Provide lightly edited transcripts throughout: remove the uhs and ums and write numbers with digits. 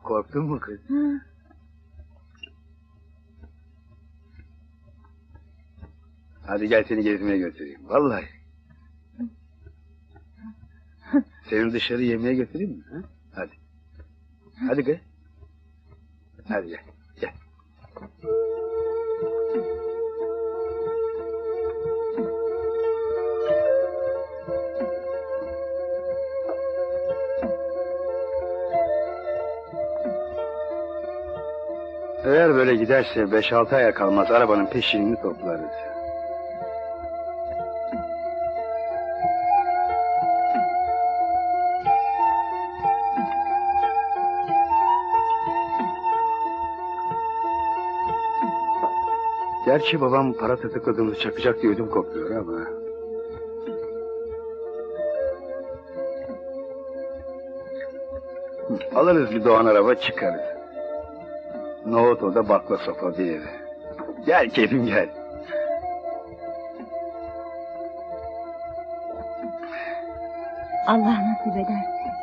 Korktun mu kız? Hı. Hadi gel seni gezmeye götüreyim. Vallahi. Seni dışarı yemeğe götüreyim mi? Ha? Hadi. Hadi kız. Hadi gel. Gel. Eğer böyle giderse 5-6 aya kalmaz arabanın peşini toplarız. Gerçi babam para tutukladığımızı çakacak diye ödüm kopuyor ama... Alırız bir Doğan araba çıkarız. Nohut o da bakla sopa bir eve. Gel keyfim gel. Allah nasip eder.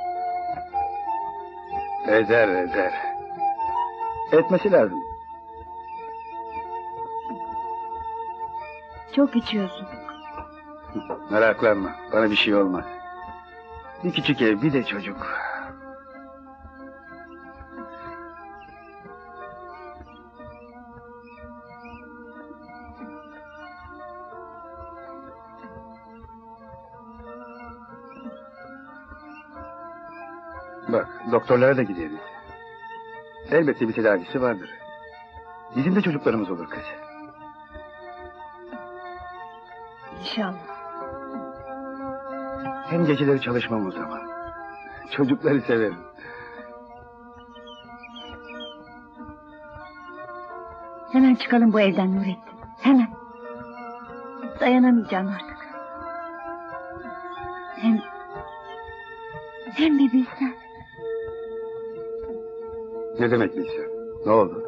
Eder eder. Etmesi lazım. Çok içiyorsun. Meraklanma, bana bir şey olmaz. Bir küçük ev, bir de çocuk. Bak, doktorlara da gideriz. Elbette bir tedavisi vardır. Bizim de çocuklarımız olur kız. İnşallah. Hem geceleri çalışmam o zaman. Çocukları severim. Hemen çıkalım bu evden Nurettin. Hemen. Dayanamayacağım artık. Hem bir bilsen. Ne demek bilsem? Ne oldu?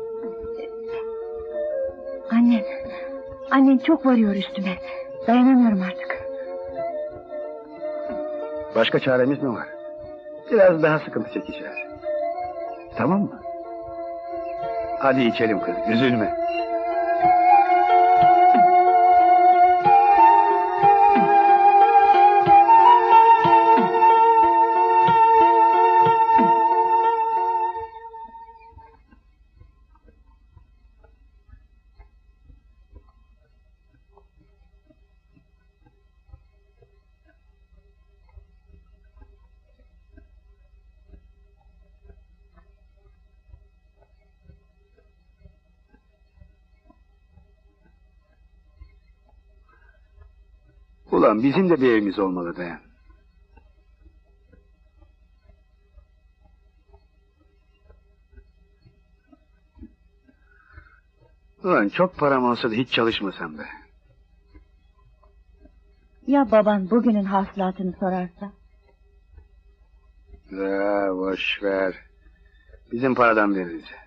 Annem çok varıyor üstüme. Dayanamıyorum artık. Başka çaremiz mi var? Biraz daha sıkıntı çekeceğiz. Tamam mı? Hadi içelim kız, üzülme. Ulan bizim de bir evimiz olmalı be. Ulan çok param olsa da hiç çalışmasam be. Ya baban bugünün hasılatını sorarsa? Ya boş ver. Bizim paradan veririz.